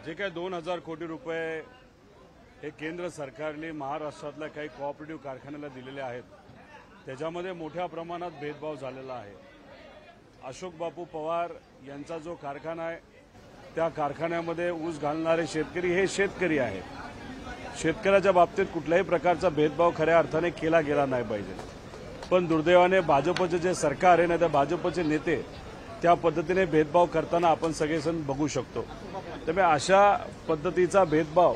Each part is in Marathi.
जे काही 2000 कोटी रुपये हे केंद्र सरकारने महाराष्ट्रातल्या काही कोऑपरेटिव्ह कारखान्याला दिलेले आहेत, त्याच्यामध्ये मोठ्या प्रमाणात भेदभाव झालेला आहे। अशोक बापू पवार यांचा जो कारखाना आहे त्या कारखान्यामध्ये ऊस घालणारे शेतकरी हे शेतकरी आहेत। शेतकऱ्याच्या बाबतीत कुठल्याही प्रकारचा भेदभाव खऱ्या अर्थाने केला गेला नाही पाहिजे, पण दुर्दैवाने भाजपचे जे सरकार आहे ना, त्या भाजपचे नेते त्या पद्धतीने भेदभाव करताना आपण सगळेजण बघू शकतो। त्यामुळे अशा पद्धतीचा भेदभाव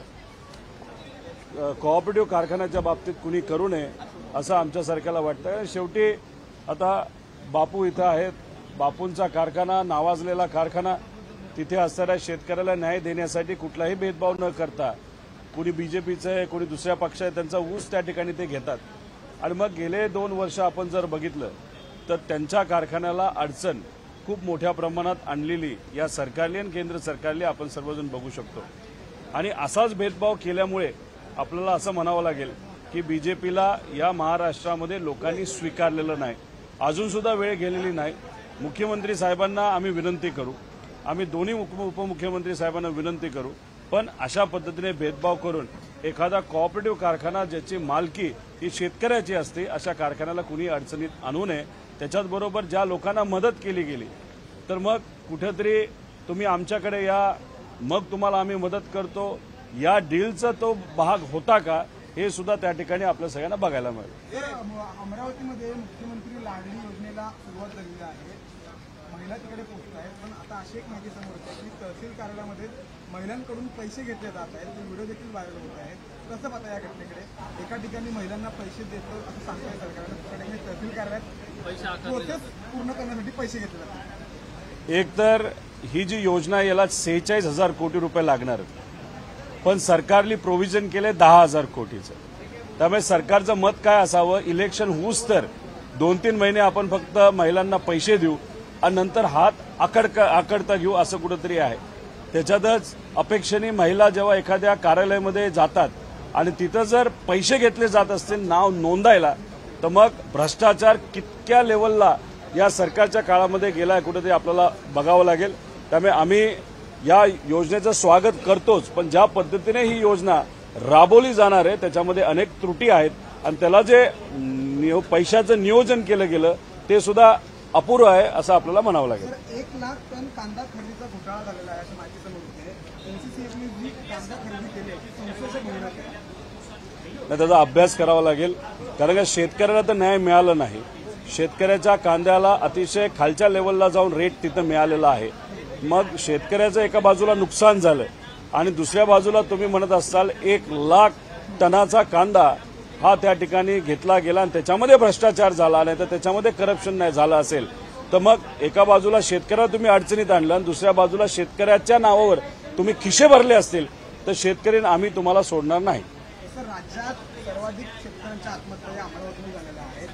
कोऑपरेटिव्ह कारखान्याच्या बाबतीत कुणी करू नये असं आमच्या सरकारला वाटतं। शेवटी आता बापू इथं आहेत, बापूंचा कारखाना नावाजलेला कारखाना, तिथे असणाऱ्या शेतकऱ्याला न्याय देण्यासाठी कुठलाही भेदभाव न करता कुणी बीजेपीचं आहे कुणी दुसऱ्या पक्ष आहे त्यांचा ऊस त्या ठिकाणी ते घेतात। आणि मग गेले 2 वर्ष आपण जर बघितलं तर त्यांच्या कारखान्याला अडचण खूप मोठ्या प्रमाणात आणलेली या सरकारने आणि केंद्र सरकारने आपण सर्वजण बघू शकतो। आणि असाच भेदभाव केल्यामुळे आपल्याला असं म्हणावं लागेल की बीजेपीला या महाराष्ट्रामध्ये लोकांनी स्वीकारलेलं नाही, अजून सुद्धा वेळ गेलेली नाही। मुख्यमंत्री साहेबांना आम्ही विनंती करू, आम्ही दोन्ही उपमुख्यमंत्री साहेबांना विनंती करू, पण अशा पद्धतीने भेदभाव करून एखादा कोऑपरेटिव्ह कारखाना ज्याची मालकी ही शेतकऱ्याची असते अशा कारखान्याला कुणी अडचणीत आणू नये। त्याच्याच बरोबर ज्या लोकांना मदत केली गेली तर मग कुठेतरी तुम्ही आमच्याकडे या, मग तुम्हाला आम्ही मदत करतो, या डीलचा तो भाग होता का हे सुद्धा त्या ठिकाणी आपल्या सगळ्यांना बघायला मिळेल। अमरावतीमध्ये मुख्यमंत्री लाडली योजनेला सुरुवात झालेली आहे, महिला तिकडे पोहोचत आहेत, पण आता अशी एक माहिती समोर येते की तहसील कार्यालयामध्ये महिलांकडून पैसे घेतले जात आहेत, ते व्हिडिओ देखील व्हायरल होत आहेत। कसं पाहता या घटनेकडे? एका ठिकाणी महिलांना पैसे देतो असं सांगताय सरकारने, दुसऱ्या ठिकाणी तहसील कार्यालयात प्रोसेस पूर्ण करण्यासाठी पैसे घेतले जातात। एक तर ही जी योजना याला 46,000 कोटी रुपये लागणार, पण सरकारने प्रोव्हिजन केले 10,000 कोटीचं। त्यामुळे सरकारचं मत काय असावं, इलेक्शन होऊस तर 2-3 महिने आपण फक्त महिलांना पैसे देऊ आणि नंतर हात आकडता घेऊ असं कुठंतरी आहे। त्याच्यातच अपेक्षेने महिला जेव्हा एखाद्या कार्यालयामध्ये जातात आणि तिथं जर पैसे घेतले जात असतील नाव नोंदायला, तर मग भ्रष्टाचार कितक्या लेवलला या सरकारच्या काळामध्ये गेलाय कुठेतरी आपल्याला बघावं लागेल। त्यामुळे आम्ही या योजनेचं स्वागत करतोच, पण ज्या पद्धतीने ही योजना राबवली जाणार आहे त्याच्यामध्ये अनेक त्रुटी आहेत आणि त्याला जे पैशाचं नियोजन केलं गेलं ते सुद्धा अपुरं आहे असं आपल्याला म्हणावं लागेल। 1 लाख टन कांदा खरेदीचा घोटाळा झालेला आहे अशी माहिती समोर येते। एनसीसीएफने जी कांदा खरेदी केली आहे ती संशय महिना केला, त्याचा अभ्यास करावा लागेल, कारण का शेतकऱ्याला तर न्याय मिळाला नाही। शेतकऱ्याच्या कांद्याला अतिशय खालच्या लेवलला जाऊन रेट तिथं मिळालेला आहे, मग शेतकऱ्याचं एका बाजूला नुकसान झालं आणि दुसऱ्या बाजूला तुम्ही म्हणत असाल 1 लाख टनाचा कांदा हा त्या ठिकाणी घेतला गेला आणि त्याच्यामध्ये भ्रष्टाचार झाला नाही तर त्याच्यामध्ये करप्शन नाही झालं असेल, तर मग एका बाजूला शेतकऱ्याला तुम्ही अडचणीत आणलं आणि दुसऱ्या बाजूला शेतकऱ्याच्या नावावर तुम्ही खिशे भरले असतील तर शेतकरी आम्ही तुम्हाला सोडणार नाही। राज्यात सर्वाधिक शेतकऱ्यांच्या आत्महत्या या अमरावतीमध्ये झालेल्या आहेत।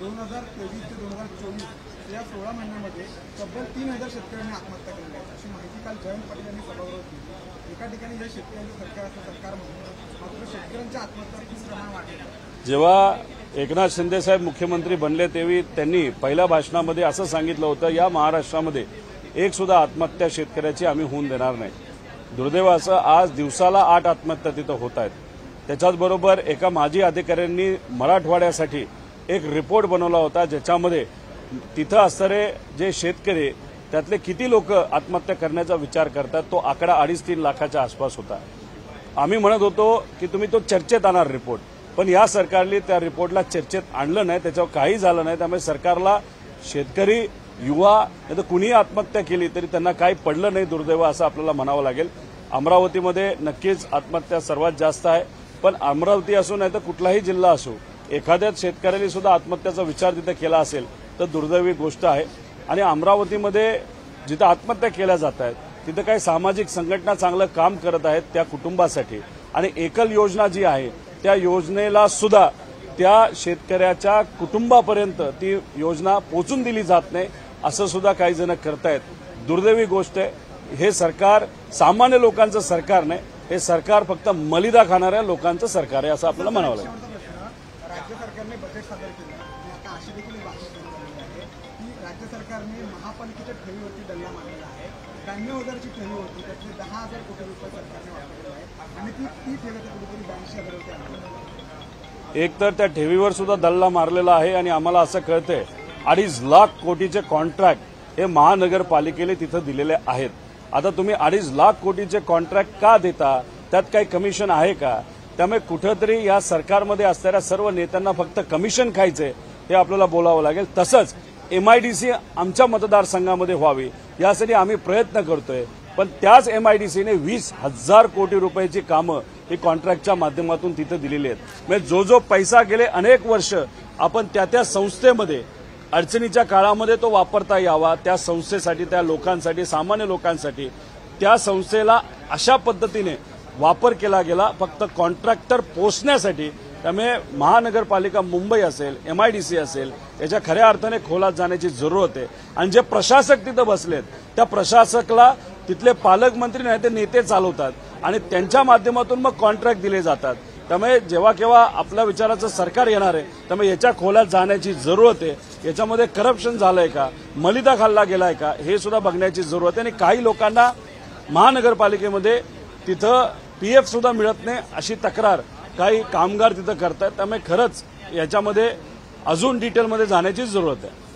2023 ते 2024 या 16 महिन्यामध्ये तब्बल 3000 शेतकऱ्यांनी आत्महत्या केली आहे अशी माहिती काल जयंत पाटील यांनी सभागृहात दिली। एका ठिकाणी हे शेतकऱ्यांचं सरकार असं सरकार म्हणतं, मात्र शेतकऱ्यांच्या आत्महत्यांचं प्रमाण वाढलं। जेव्हा एकनाथ शिंदे साहेब मुख्यमंत्री बनले तेव्हा त्यांनी पहिल्या भाषणामध्ये असं सांगितलं होतं, या महाराष्ट्रामध्ये एक सुद्धा आत्महत्या शेतकऱ्याची आम्ही होऊन देणार नाही। दुर्दैवाचं आज दिवसाला 8 आत्महत्या तिथं होत आहेत। त्याच्याचबरोबर एका माजी अधिकाऱ्यांनी मराठवाड्यासाठी एक रिपोर्ट बनवला होता ज्याच्यामध्ये तिथं असणारे जे शेतकरी त्यातले किती लोक आत्महत्या करण्याचा विचार करतात तो आकडा 2.5-3 लाखाच्या आसपास होता। आम्ही म्हणत होतो की तुम्ही तो चर्चेत आणणार रिपोर्ट, पण या सरकारने त्या रिपोर्टला चर्चेत आणलं नाही, त्याच्यावर काही झालं नाही। त्यामुळे सरकारला शेतकरी, युवा नाही तर कुणीही आत्महत्या केली तरी त्यांना काही पडलं नाही, दुर्दैव असं आपल्याला म्हणावं लागेल। अमरावतीमध्ये नक्कीच आत्महत्या सर्वात जास्त आहे, पण अमरावती असो नाही तर कुठलाही जिल्हा असो एखाद्या शेतकऱ्याने सुद्धा आत्महत्याचा विचार तिथे केला असेल तर दुर्दैवी गोष्ट आहे। आणि अमरावतीमध्ये जिथं आत्महत्या केल्या जात आहेत तिथं काही सामाजिक संघटना चांगलं काम करत आहेत त्या कुटुंबासाठी, आणि एकल योजना जी आहे त्या योजनेला सुद्धा त्या शेतकऱ्याच्या कुटुंबापर्यंत ती योजना पोहोचून दिली जात नाही असं सुद्धा काही जण करतायत। दुर्दैवी गोष्ट आहे। हे सरकार सामान्य लोकांचं सरकार नाही, हे सरकार फक्त मलिदा खाणाऱ्या लोकांचं सरकार आहे असं आपल्याला म्हणावं लागेल। राज्य सरकारने बजेट सादर केलं आणि आता अशी देखील बातमी समोर आलेली आहे की राज्य सरकारने महापालिकेच्या ठेवीवरती डल्ला मारलेला आहे। 93,000ची ठेवी होती, त्यातले 10,000 कोटी रुपये सरकारने वापरले आहेत आणि ती ठेवी आता कुठेतरी 82,000 आणली. एक तर त्या ठेवीवर सुद्धा दल्ला मारलेला आहे आणि आम्हाला असं कळतंय 2.5 लाख कोटीचे कॉन्ट्रॅक्ट हे महानगरपालिकेने तिथं दिलेले आहेत. आता तुम्ही 2.5 लाख कोटीचे कॉन्ट्रॅक्ट का देता, त्यात काही कमिशन आहे का? त्यामुळे कुठंतरी या सरकारमध्ये असणाऱ्या सर्व नेत्यांना फक्त कमिशन खायचे हे आपल्याला बोलावं लागेल. तसंच MIDC आमच्या मतदारसंघामध्ये व्हावी यासाठी आम्ही प्रयत्न करतोय, पण त्याच MIDCने 20,000 कोटी रुपयाची कामं ही कॉन्ट्रॅक्टच्या माध्यमातून तिथे दिलेली आहेत. म्हणजे जो पैसा गेले अनेक वर्ष आपण त्या संस्थेमध्ये अडचणीच्या काळामध्ये तो वापरता यावा, त्या संस्थेसाठी, त्या लोकांसाठी, सामान्य लोकांसाठी त्या संस्थेला अशा पद्धतीने वापर केला गेला फक्त कॉन्ट्रॅक्टर पोचण्यासाठी. त्यामुळे महानगरपालिका मुंबई असेल, MIDC असेल, याच्या खऱ्या अर्थाने खोलात जाण्याची जरूरत आहे. आणि जे प्रशासक तिथं बसलेत त्या प्रशासकला तिथले पालकमंत्री नाही ते नेते चालवतात आणि त्यांच्या माध्यमातून मग कॉन्ट्रॅक्ट दिले जातात. त्यामुळे जेव्हा केव्हा आपल्या विचाराचं सरकार येणार आहे त्यामुळे याच्या खोलात जाण्याची जरूरत आहे. याच्यामध्ये करप्शन झालंय का, मलिदा खाल्ला गेलाय का, हे सुद्धा बघण्याची जरूरत आहे. आणि काही लोकांना महानगरपालिकेमध्ये तिथं PF सुद्धा मिळत नाही अशी तक्रार काही कामगार तिथं करतात. त्यामुळे खरंच याच्यामध्ये अजून डिटेलमध्ये जाण्याची जरूरत आहे.